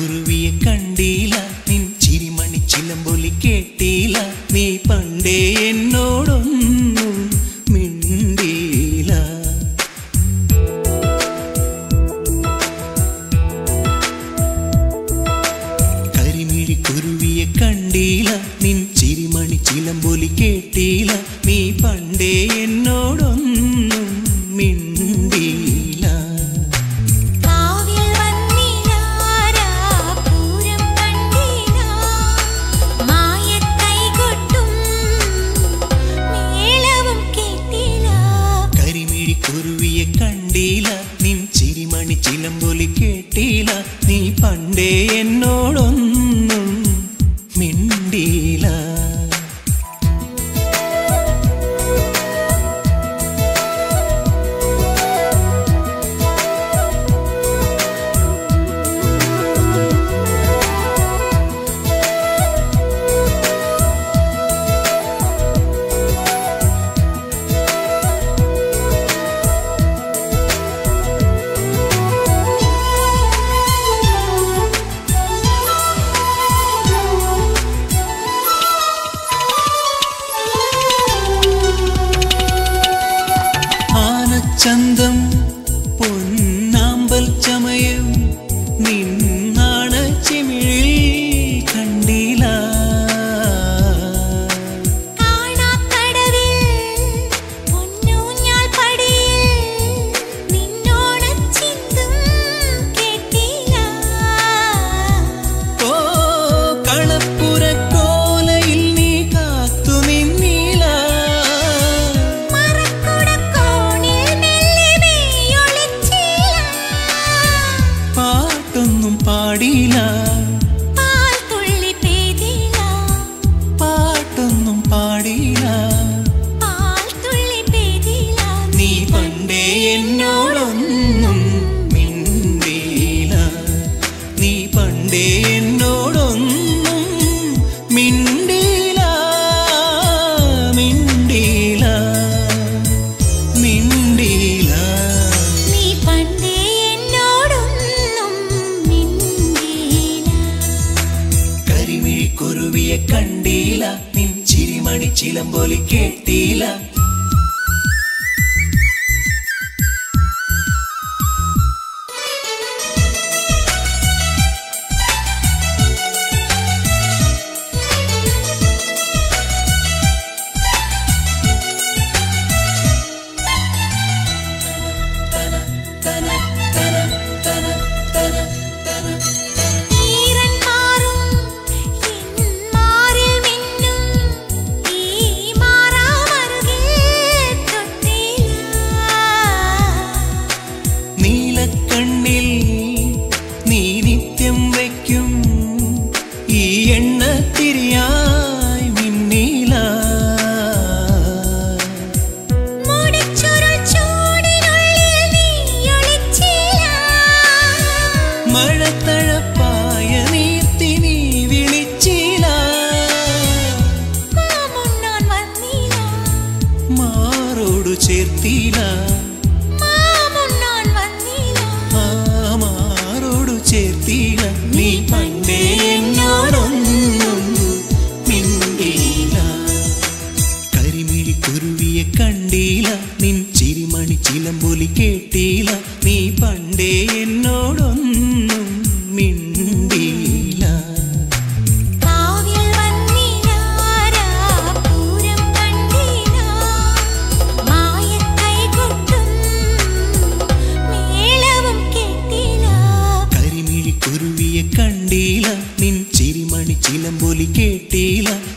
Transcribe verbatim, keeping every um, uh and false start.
കുരുവിയെ കണ്ടില്ല, നിൻ ചിരിമണി ചിലമ്പൊലി കേട്ടില്ല, നീ പണ്ടേ എന്നോടൊന്നും മിണ്ടിയില്ല. കരിമിഴി കുരുവിയെ കണ്ടില്ല, നിൻ ചിരിമണി ചിലമ്പൊലി കേട്ടില്ല, നീ പണ്ടേ എന്നോടൊന്നും മിണ്ടിയില്ല. കുരുവിയെ കണ്ടില്ല, നിൻ ചിരിമണി ചിലമ്പൊലി കേട്ടില്ല, നീ പണ്ടേ എന്നോടൊന്നും മിണ്ടിയില്ല. ചന്തം പൊന്നാമ്പൽ ചമയം നിന്നാണ് ചിമിഴിൽ കണ്ടില്ല. ഓ കളപ്പുരക്കോലയിൽ നീ കാത്തു നിന്നില്ല. പാട്ടൊന്നും പാടില്ല, പാൽത്തുള്ളി പെയ്തില്ല. പാട്ടൊന്നും പാടില്ല, പാൽത്തുള്ളി പെയ്തില്ല. നീ പണ്ടേ എന്നോടൊന്നും മിണ്ടിയില്ല, നീ പണ്ടേ എന്നോടൊന്നും മിണ്ടിയില്ല, മിണ്ടിയില്ല, മിണ്ടിയില്ല. നീ പണ്ടേ എന്നോടൊന്നും മിണ്ടിയില്ല. കരിമിഴി കുരുവിയെ കണ്ടില്ല, നിൻ ചിരിമണി ചിലമ്പൊലി കേട്ടില്ല. നീലക്കണ്ണിൽ നീ നിത്യം വയ്ക്കും ഈ എണ്ണ തിരിയായി മിന്നില. മഴത്തഴപ്പായ നീർത്തി നീ വിളിച്ചില്ല. മാറോടു ചേർത്തില്ല, മാറോടു ചേർത്തില്ല, നീ പണ്ടേ എന്നോടൊന്നും മിണ്ടിയില്ല. കരിമിഴി കുരുവിയെ കണ്ടില്ല, നിൻ ചിരിമണി ചിലമ്പൊലി കേട്ടില്ല, നീ പണ്ടേ എന്നോടൊന്നും മിണ്ടിയില്ല. കുരുവിയെ കണ്ടില്ല, നിൻ ചിരിമണി ചിലമ്പൊലി കേട്ടില്ല,